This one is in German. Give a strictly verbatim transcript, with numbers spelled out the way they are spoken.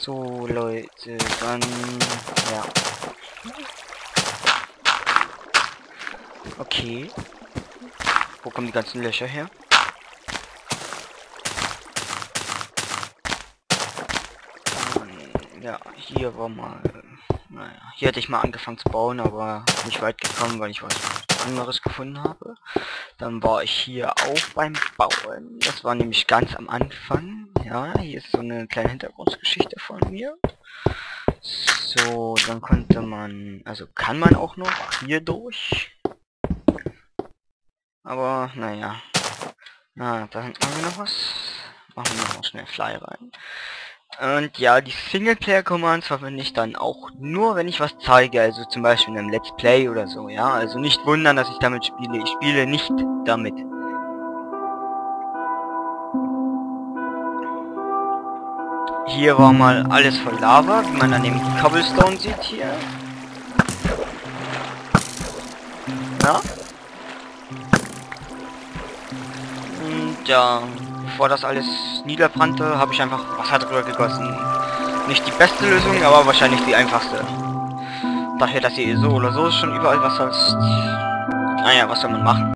So, Leute, dann... ja. Okay. Wo kommen die ganzen Löcher her? Ähm, ja, hier war mal... Naja, hier hätte ich mal angefangen zu bauen, aber nicht weit gekommen, weil ich was anderes gefunden habe. Dann war ich hier auch beim Bauen. Das war nämlich ganz am Anfang. Ja, hier ist so eine kleine Hintergrundgeschichte von mir. So, dann konnte man, also kann man auch noch hier durch. Aber, naja. Na, da hinten haben wir noch was. Machen wir noch schnell Fly rein. Und ja, die Singleplayer-Commands verwende ich dann auch nur, wenn ich was zeige, also zum Beispiel in einem Let's Play oder so, ja. Also nicht wundern, dass ich damit spiele. Ich spiele nicht damit. Hier war mal alles voll Lava, wie man an dem Cobblestone sieht hier. Ja. Und ja, bevor das alles niederbrannte, habe ich einfach Wasser drüber gegossen. Nicht die beste Lösung, aber wahrscheinlich die einfachste. Daher, dass ihr so oder so schon überall Wasser ist. Naja, was soll man machen?